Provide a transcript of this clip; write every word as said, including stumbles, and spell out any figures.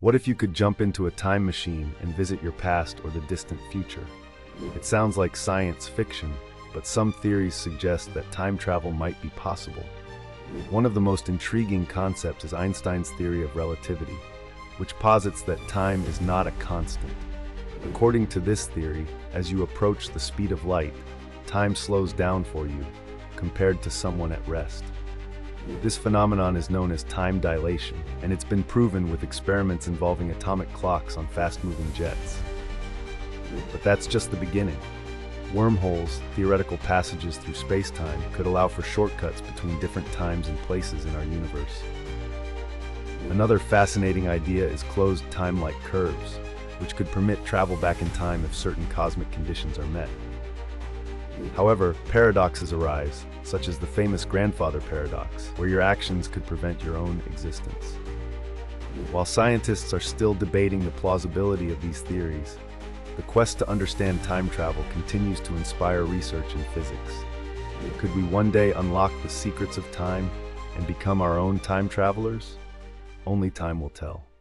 What if you could jump into a time machine and visit your past or the distant future? It sounds like science fiction, but some theories suggest that time travel might be possible. One of the most intriguing concepts is Einstein's theory of relativity, which posits that time is not a constant. According to this theory, as you approach the speed of light, time slows down for you, compared to someone at rest. This phenomenon is known as time dilation, and it's been proven with experiments involving atomic clocks on fast-moving jets. But that's just the beginning. Wormholes, theoretical passages through space-time, could allow for shortcuts between different times and places in our universe. Another fascinating idea is closed time-like curves, which could permit travel back in time if certain cosmic conditions are met. However, paradoxes arise, such as the famous grandfather paradox, where your actions could prevent your own existence. While scientists are still debating the plausibility of these theories, the quest to understand time travel continues to inspire research in physics. Could we one day unlock the secrets of time and become our own time travelers? Only time will tell.